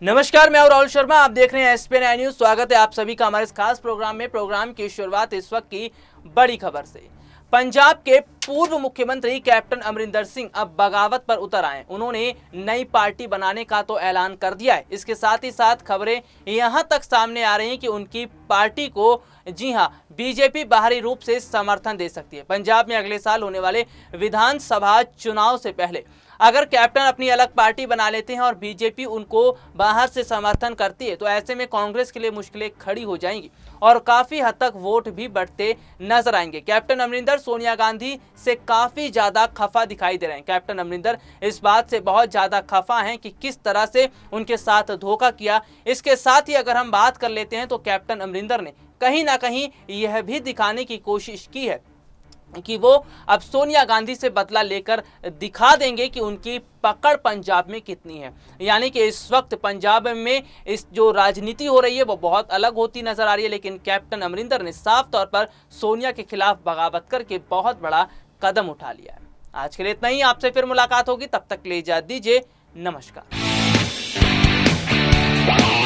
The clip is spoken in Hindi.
नमस्कार, मैं राहुल शर्मा। आप देख रहे हैं एसपीएन न्यूज। स्वागत है आप सभी का हमारे इस खास प्रोग्राम में। प्रोग्राम की शुरुआत इस वक्त की बड़ी खबर से। पंजाब के पूर्व मुख्यमंत्री कैप्टन अमरिंदर सिंह अब बगावत पर उतर आए। उन्होंने नई पार्टी बनाने का तो ऐलान कर दिया है। इसके साथ ही साथ खबरें यहां तक सामने आ रही हैं कि उनकी पार्टी को जी हां बीजेपी बाहरी रूप से समर्थन दे सकती है। पंजाब में अगले साल होने वाले विधानसभा चुनाव से पहले अगर कैप्टन अपनी अलग पार्टी बना लेते हैं और बीजेपी उनको बाहर से समर्थन करती है तो ऐसे में कांग्रेस के लिए मुश्किलें खड़ी हो जाएंगी और काफी हद तक वोट भी बढ़ते नजर आएंगे। कैप्टन अमरिंदर सोनिया गांधी से काफी ज्यादा खफा दिखाई दे रहे हैं। कैप्टन अमरिंदर इस बात से बहुत ज्यादा खफा हैं कि किस तरह से उनके साथ धोखा किया। इसके साथ ही अगर हम बात कर लेते हैं तो कैप्टन अमरिंदर ने कहीं ना कहीं यह भी दिखाने की कोशिश की है कि वो अब सोनिया गांधी से बदला लेकर दिखा देंगे कि उनकी पकड़ पंजाब में कितनी है। यानी कि इस वक्त पंजाब में इस जो राजनीति हो रही है वो बहुत अलग होती नजर आ रही है, लेकिन कैप्टन अमरिंदर ने साफ तौर पर सोनिया के खिलाफ बगावत करके बहुत बड़ा कदम उठा लिया है। आज के लिए इतना ही। आपसे फिर मुलाकात होगी, तब तक ले इजाजत दीजिए। नमस्कार।